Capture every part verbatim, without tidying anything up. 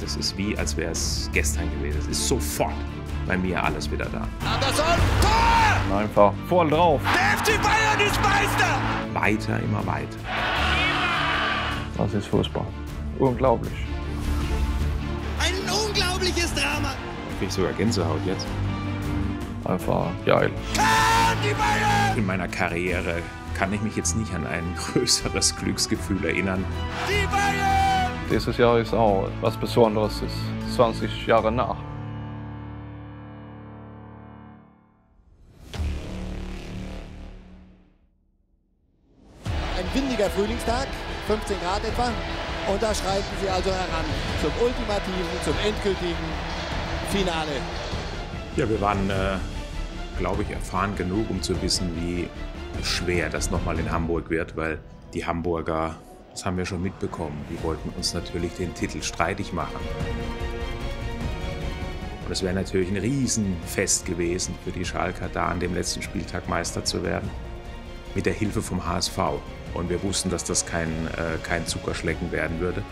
Das ist wie, als wäre es gestern gewesen. Es ist sofort bei mir alles wieder da. Anderson, Tor! Einfach voll drauf. Der F C Bayern ist Meister! Weiter, immer weiter. Das ist Fußball. Unglaublich. Ein unglaubliches Drama! Ich krieg sogar Gänsehaut jetzt. Einfach geil. Kann die Bayern! In meiner Karriere kann ich mich jetzt nicht an ein größeres Glücksgefühl erinnern. Die Bayern! Dieses Jahr ist auch was Besonderes, ist zwanzig Jahre nach. Ein windiger Frühlingstag, fünfzehn Grad etwa. Und da schreiten sie also heran zum ultimativen, zum endgültigen Finale. Ja, wir waren, äh, glaube ich, erfahren genug, um zu wissen, wie schwer das nochmal in Hamburg wird, weil die Hamburger, das haben wir schon mitbekommen, die wollten uns natürlich den Titel streitig machen. Und es wäre natürlich ein Riesenfest gewesen für die Schalker, da an dem letzten Spieltag Meister zu werden, mit der Hilfe vom H S V. Und wir wussten, dass das kein, äh, kein Zuckerschlecken werden würde.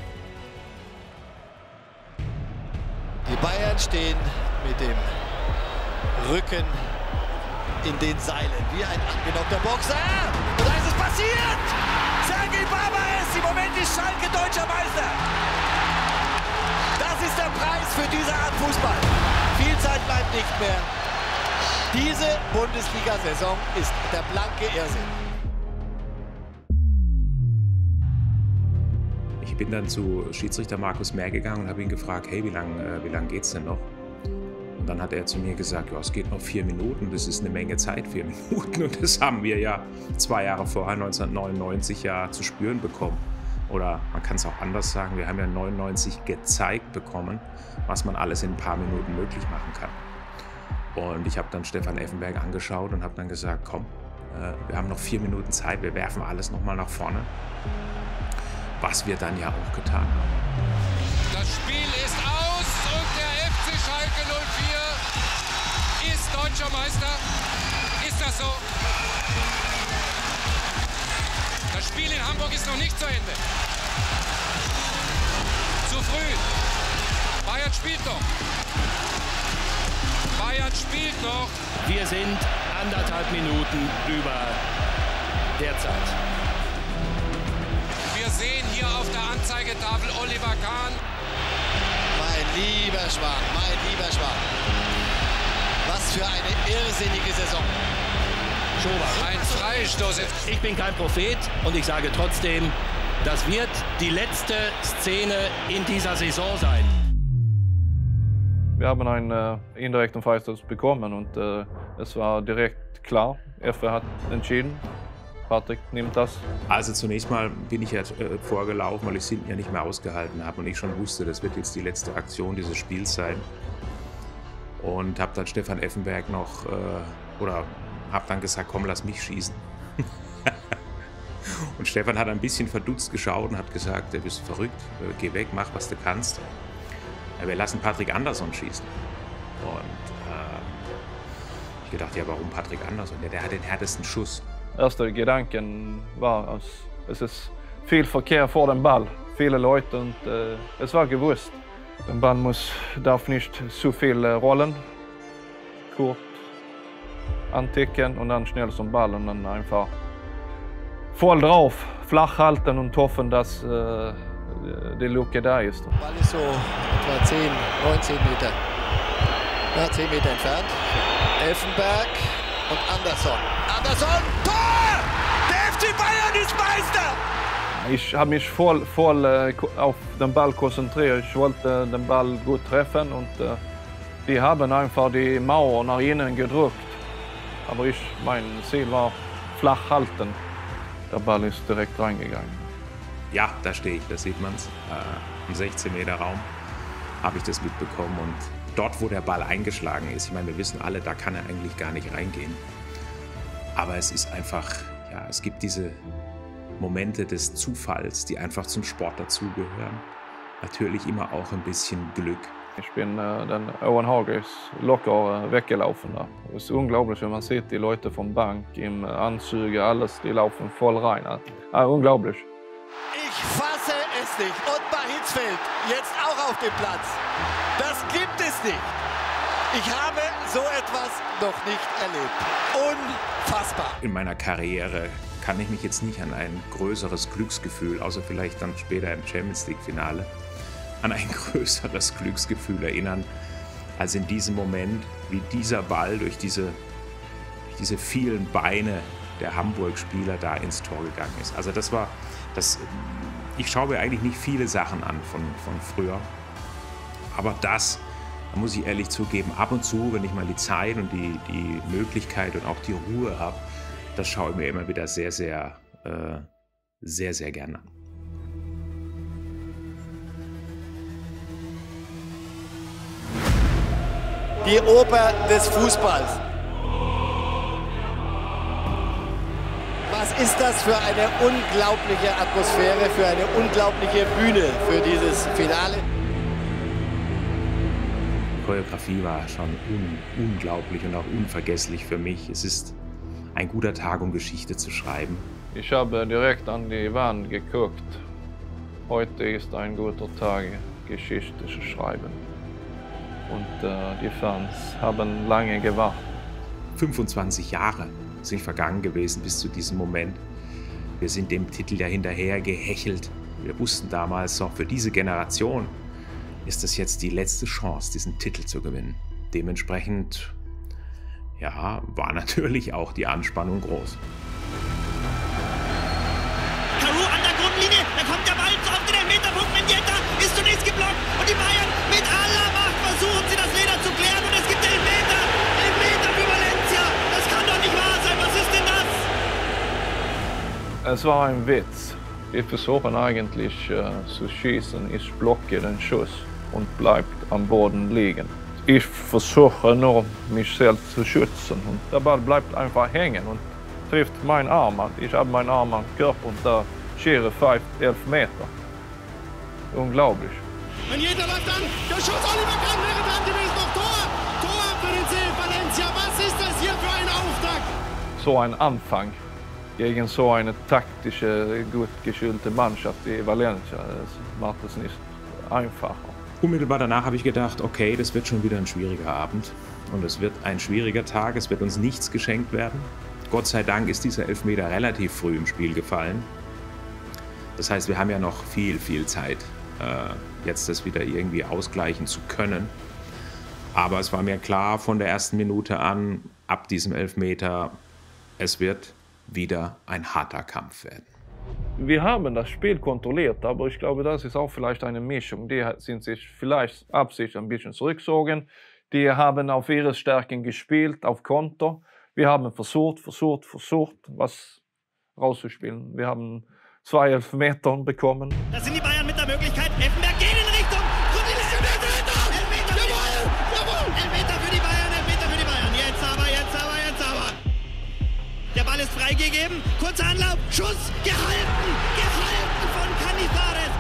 Die Bayern stehen mit dem Rücken in den Seilen, wie ein angenockter Boxer. Und da ist es passiert! Sergej Barbares, im Moment ist Schalke deutscher Meister. Das ist der Preis für diese Art Fußball. Viel Zeit bleibt nicht mehr. Diese Bundesliga-Saison ist der blanke Irrsinn. Ich bin dann zu Schiedsrichter Markus Mehr gegangen und habe ihn gefragt, hey, wie lange äh, wie lang geht's denn noch? Und dann hat er zu mir gesagt, ja, es geht noch vier Minuten, das ist eine Menge Zeit, vier Minuten. Und das haben wir ja zwei Jahre vorher, neunzehnhundertneunundneunzig, ja zu spüren bekommen. Oder man kann es auch anders sagen, wir haben ja neunundneunzig gezeigt bekommen, was man alles in ein paar Minuten möglich machen kann. Und ich habe dann Stefan Effenberg angeschaut und habe dann gesagt, komm, äh, wir haben noch vier Minuten Zeit, wir werfen alles nochmal nach vorne. Was wir dann ja auch getan haben. Das Spiel ist aus und der F C Schalke null vier ist deutscher Meister. Ist das so? Das Spiel in Hamburg ist noch nicht zu Ende. Zu früh. Bayern spielt noch. Bayern spielt noch. Wir sind anderthalb Minuten über der Zeit. Wir sehen hier auf der Anzeigetafel Oliver Kahn. Mein lieber Schwan, mein lieber Schwan. Was für eine irrsinnige Saison. Schober. Ein Freistoß. Ich bin kein Prophet und ich sage trotzdem, das wird die letzte Szene in dieser Saison sein. Wir haben einen äh, indirekten Freistoß bekommen und äh, es war direkt klar. F hat entschieden. Patrick nimmt das. Also zunächst mal bin ich ja äh, vorgelaufen, weil ich es hinten ja nicht mehr ausgehalten habe und ich schon wusste, das wird jetzt die letzte Aktion dieses Spiels sein. Und habe dann Stefan Effenberg noch, äh, oder habe dann gesagt, komm, lass mich schießen. Und Stefan hat ein bisschen verdutzt geschaut und hat gesagt, du bist verrückt, äh, geh weg, mach, was du kannst. Ja, wir lassen Patrick Anderson schießen. Und äh, ich gedacht, ja, warum Patrick Anderson? Ja, der hat den härtesten Schuss. Erste Gedanken war, att es ist viel Verkehr vor dem Ball, viele Leute und äh, es war gewusst. Der Ball muss, darf nicht zu viel äh, rollen, kort anticken und dann schnell zum Ball und dann einfach voll drauf, flach halten und hoffen, dass äh, die Lucke da ist. Der Ball ist so etwa zehn, neunzehn Meter, ja, zehn Meter entfernt. Effenberg und Anderson. Anderson, Tor! Der F C Bayern ist Meister! Ich habe mich voll, voll äh, auf den Ball konzentriert. Ich wollte den Ball gut treffen und äh, die haben einfach die Mauer nach innen gedrückt. Aber ich, mein Ziel war flach halten. Der Ball ist direkt reingegangen. Ja, da stehe ich, da sieht man es. Äh, Im sechzehn Meter Raum habe ich das mitbekommen und dort, wo der Ball eingeschlagen ist, ich meine, wir wissen alle, da kann er eigentlich gar nicht reingehen. Aber es ist einfach, ja, es gibt diese Momente des Zufalls, die einfach zum Sport dazugehören. Natürlich immer auch ein bisschen Glück. Ich bin äh, den Owen Hagers locker äh, weggelaufen. Da. Es ist unglaublich, wenn man sieht die Leute vom Bank im Anzüge, alles, die laufen voll rein. Ja, unglaublich. Ich fasse es nicht. Ottmar Hitzfeld jetzt auch auf dem Platz. Das gibt es nicht. Ich habe so etwas noch nicht erlebt. Unfassbar. In meiner Karriere kann ich mich jetzt nicht an ein größeres Glücksgefühl, außer vielleicht dann später im Champions League-Finale, an ein größeres Glücksgefühl erinnern, als in diesem Moment, wie dieser Ball durch diese, durch diese vielen Beine der Hamburg-Spieler da ins Tor gegangen ist. Also das war, das, ich schaue mir eigentlich nicht viele Sachen an von, von früher, aber das, da muss ich ehrlich zugeben, ab und zu, wenn ich mal die Zeit und die, die Möglichkeit und auch die Ruhe habe, das schaue ich mir immer wieder sehr, sehr, äh, sehr, sehr gerne an. Die Oper des Fußballs. Was ist das für eine unglaubliche Atmosphäre, für eine unglaubliche Bühne für dieses Finale? Die Choreografie war schon un unglaublich und auch unvergesslich für mich. Es ist ein guter Tag, um Geschichte zu schreiben. Ich habe direkt an die Wand geguckt. Heute ist ein guter Tag, Geschichte zu schreiben. Und äh, die Fans haben lange gewartet. fünfundzwanzig Jahre sind vergangen gewesen bis zu diesem Moment. Wir sind dem Titel ja hinterher gehechelt. Wir wussten damals noch, für diese Generation ist das jetzt die letzte Chance, diesen Titel zu gewinnen. Dementsprechend, ja, war natürlich auch die Anspannung groß. Karu an der Grundlinie, da kommt der Ball auf den Elfmeterpunkt. Mendieta ist zunächst geblockt und die Bayern mit aller Macht versuchen sie das Leder zu klären und es gibt Elfmeter. Elfmeter für Valencia. Das kann doch nicht wahr sein. Was ist denn das? Es war ein Witz. Wir versuchen eigentlich äh, zu schießen. Ich blocke den Schuss und bleibt am Boden liegen. Ich versuche nur, mich selbst zu schützen und der Ball bleibt einfach hängen und trifft meinen Arm. Ich habe meinen Arm am Körper und der Schere pfeift elf Meter. Unglaublich. Mendieta läuft an. Der Schuss, Oliver Kahn wäre dran gewesen. Noch Tor. Tor für den C F Valencia. Was ist das hier für ein Auftakt? So ein Anfang gegen so eine taktische, gut geschulte Mannschaft wie Valencia, das macht es nicht einfacher. Unmittelbar danach habe ich gedacht, okay, das wird schon wieder ein schwieriger Abend und es wird ein schwieriger Tag, es wird uns nichts geschenkt werden. Gott sei Dank ist dieser Elfmeter relativ früh im Spiel gefallen. Das heißt, wir haben ja noch viel, viel Zeit, jetzt das wieder irgendwie ausgleichen zu können. Aber es war mir klar von der ersten Minute an, ab diesem Elfmeter, es wird wieder ein harter Kampf werden. Wir haben das Spiel kontrolliert, aber ich glaube, das ist auch vielleicht eine Mischung. Die sind sich vielleicht absichtlich ein bisschen zurückgezogen. Die haben auf ihre Stärken gespielt, auf Konter. Wir haben versucht, versucht, versucht, was rauszuspielen. Wir haben zwei Elfmeter bekommen. Da sind die Bayern mit der Möglichkeit. Effenberg geht in Richtung. Elfmeter! Elfmeter! Jawohl! Jawohl! Elfmeter für die Bayern, Elfmeter für die Bayern. Jetzt aber, jetzt aber, jetzt aber. Der Ball ist freigegeben. Kurzer Anlauf. Schuss. Gehalten. Gehalten von Canizares.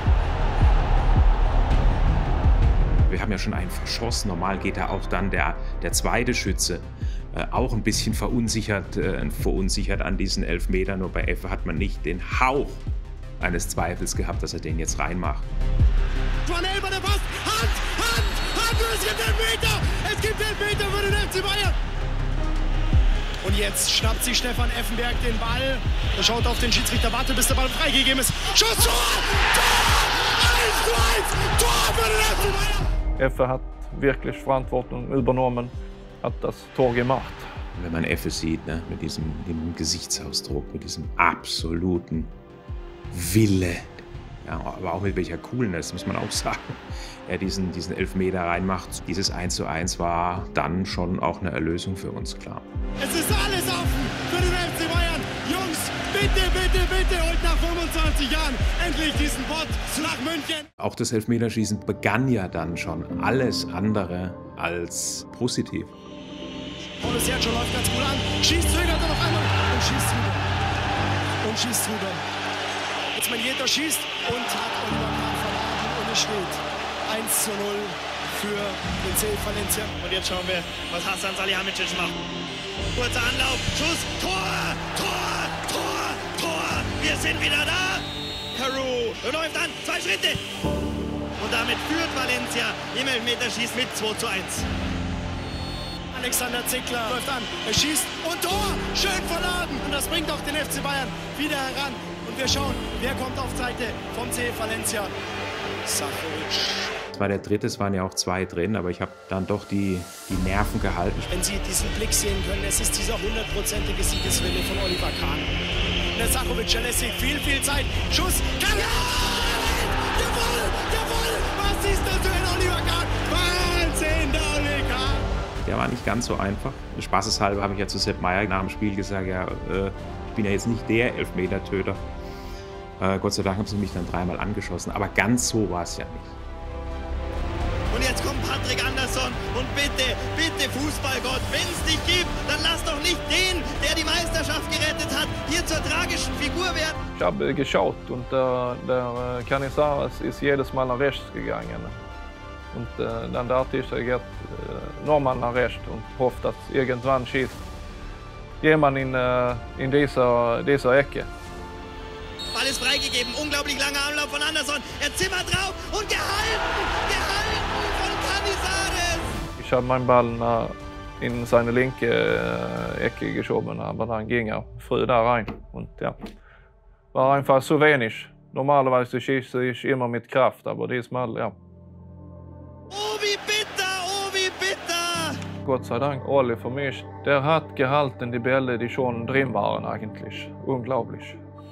Wir haben ja schon einen verschossen. Normal geht da auch dann der, der zweite Schütze äh, auch ein bisschen verunsichert, äh, verunsichert an diesen Elfmeter. Nur bei Effe hat man nicht den Hauch eines Zweifels gehabt, dass er den jetzt reinmacht. Joanel bei der Post. Hand, Hand, Hand. Es gibt Elfmeter. Es gibt Elfmeter für den F C Bayern. Und jetzt schnappt sich Stefan Effenberg den Ball. Er schaut auf den Schiedsrichter, warte, bis der Ball freigegeben ist. Schuss, Tor! Tor! eins zu eins! Tor für den F C Bayern! Effe hat wirklich Verantwortung übernommen, hat das Tor gemacht. Wenn man Effe sieht, ne, mit diesem, diesem Gesichtsausdruck, mit diesem absoluten Wille, ja, aber auch mit welcher Coolness, muss man auch sagen, er diesen, diesen Elfmeter reinmacht. Dieses eins zu eins war dann schon auch eine Erlösung für uns, klar. Es ist alles offen für den F C Bayern. Jungs, bitte, bitte, bitte holt nach fünfundzwanzig Jahren endlich diesen Bot nach München. Auch das Elfmeterschießen begann ja dann schon alles andere als positiv. Paulo Sergio läuft ganz gut an, schießt, zögert er noch einmal und schießt rüber. Und schießt rüber. Jetzt Mendieta schießt und hat Oliver Kahn verladen und es steht eins zu null für den C F Valencia. Und jetzt schauen wir, was Hasan Salihamidzic macht. Kurzer Anlauf, Schuss, Tor, Tor, Tor, Tor. Wir sind wieder da. Giroud läuft an, zwei Schritte. Und damit führt Valencia im Elfmeterschießen mit zwei zu eins. Alexander Zickler läuft an, er schießt und Tor, schön verladen. Und das bringt auch den F C Bayern wieder heran. Und wir schauen, wer kommt auf Seite vom C F Valencia. Sachovic. Es war der dritte, es waren ja auch zwei drin, aber ich habe dann doch die, die Nerven gehalten. Wenn Sie diesen Blick sehen können, es ist dieser hundertprozentige Siegeswille von Oliver Kahn. Der Sachovic, er lässt sich viel, viel Zeit. Schuss, kann ja! Jawohl, jawohl! Was ist das für ein Oliver Kahn? Wahnsinn, der Oliver Kahn! Der war nicht ganz so einfach. Spaßeshalber habe ich ja zu Sepp Maier nach dem Spiel gesagt, ja, äh, ich bin ja jetzt nicht der Elfmetertöter. Äh, Gott sei Dank haben sie mich dann dreimal angeschossen, aber ganz so war es ja nicht. Und jetzt kommt Patrick Andersson und bitte, bitte Fußballgott, wenn es dich gibt, dann lass doch nicht den, der die Meisterschaft gerettet hat, hier zur tragischen Figur werden. Ich habe geschaut und der, der Canizares ist jedes Mal nach rechts gegangen. Und äh, dann der Artist geht äh, nochmal nach rechts und hofft, dass irgendwann schießt jemand in, äh, in dieser, dieser Ecke. Ball ist freigegeben, unglaublich langer Anlauf von Andersson, er zimmert drauf und gehalten, gehalten von Canizares. Ich habe meinen Ball in seine linke äh, Ecke geschoben, aber dann ging er früh da rein. Und ja, war einfach so wenig. Normalerweise schieße ich immer mit Kraft, aber diesmal, ja. Oh, wie bitter, oh, wie bitter! Gott sei Dank, Olli för mich, der hat gehalten die Bälle, die schon drin waren eigentlich. Unglaublich.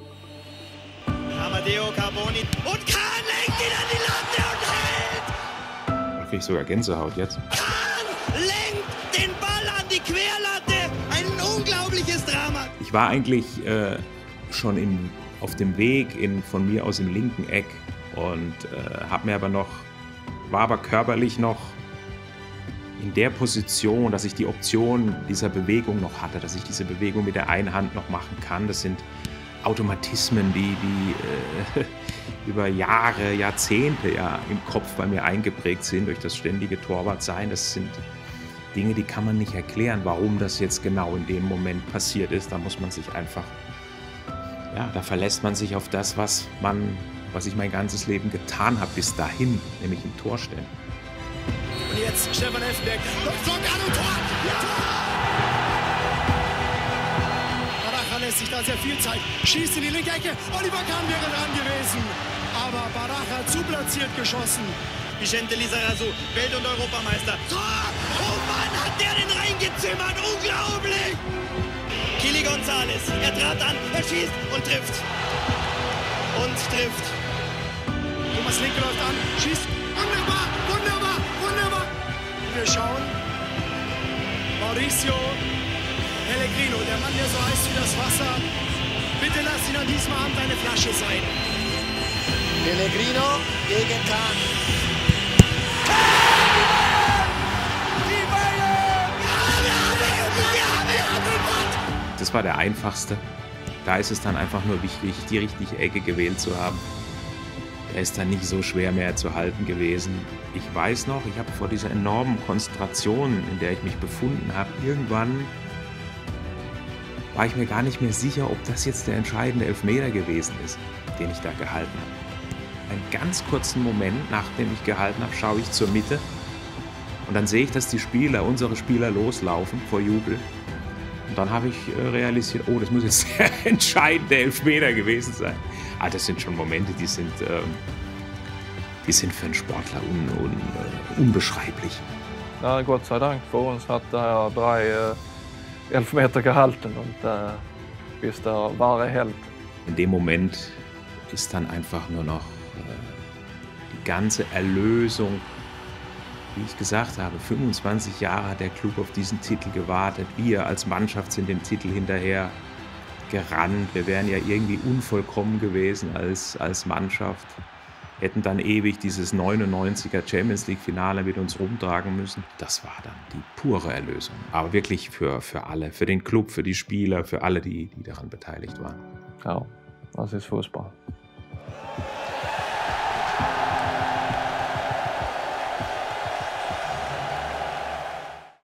Amadeo Carboni und Kahn lenkt ihn an die Latte und hält! Da kriege ich sogar Gänsehaut jetzt. Kahn lenkt den Ball an die Querlatte! Ein unglaubliches Drama! Ich war eigentlich äh, schon im, auf dem Weg in, von mir aus im linken Eck und äh, habe mir aber noch, war aber körperlich noch in der Position, dass ich die Option dieser Bewegung noch hatte, dass ich diese Bewegung mit der einen Hand noch machen kann. Das sind Automatismen, die, die äh, über Jahre, Jahrzehnte ja im Kopf bei mir eingeprägt sind durch das ständige Torwartsein. Das sind Dinge, die kann man nicht erklären, warum das jetzt genau in dem Moment passiert ist. Da muss man sich einfach, ja, da verlässt man sich auf das, was man, was ich mein ganzes Leben getan habe bis dahin, nämlich im Tor stehen. Und jetzt Stefan Effenberg, Flug an und Tor! Ja! Baracha lässt sich da sehr viel Zeit, schießt in die linke Ecke, Oliver Kahn wäre dran gewesen, aber Baracha zu platziert geschossen. Vicente Lizarazu, Welt- und Europameister. Tor! Oh Mann, hat der den reingezimmert, unglaublich! Kili González, er trat an, er schießt und trifft. Und trifft. Thomas Linke läuft an, schießt, wunderbar, wunderbar, wunderbar. Wir schauen, Mauricio Pellegrino, der Mann, der so heiß wie das Wasser. Bitte lass ihn an diesem Abend eine Flasche sein. Pellegrino gegen Kahn. Die Bayern! Ja, wir haben ihn, wir haben ihn! Das war der einfachste. Da ist es dann einfach nur wichtig, die richtige Ecke gewählt zu haben. Er ist dann nicht so schwer mehr zu halten gewesen. Ich weiß noch, ich habe vor dieser enormen Konzentration, in der ich mich befunden habe, irgendwann war ich mir gar nicht mehr sicher, ob das jetzt der entscheidende Elfmeter gewesen ist, den ich da gehalten habe. Einen ganz kurzen Moment, nachdem ich gehalten habe, schaue ich zur Mitte und dann sehe ich, dass die Spieler, unsere Spieler loslaufen vor Jubel. Und dann habe ich realisiert, oh, das muss jetzt der entscheidende Elfmeter gewesen sein. Ah, das sind schon Momente, die sind, ähm, die sind für einen Sportler un, un, uh, unbeschreiblich. Ja, Gott sei Dank, für uns hat er drei äh, Elfmeter gehalten und äh, ist der wahre Held. In dem Moment ist dann einfach nur noch äh, die ganze Erlösung. Wie ich gesagt habe, fünfundzwanzig Jahre hat der Club auf diesen Titel gewartet. Wir als Mannschaft sind dem Titel hinterher gerannt. Wir wären ja irgendwie unvollkommen gewesen als, als Mannschaft. Hätten dann ewig dieses neunundneunziger Champions League Finale mit uns rumtragen müssen. Das war dann die pure Erlösung. Aber wirklich für, für alle, für den Club, für die Spieler, für alle, die, die daran beteiligt waren. Ja, das ist Fußball.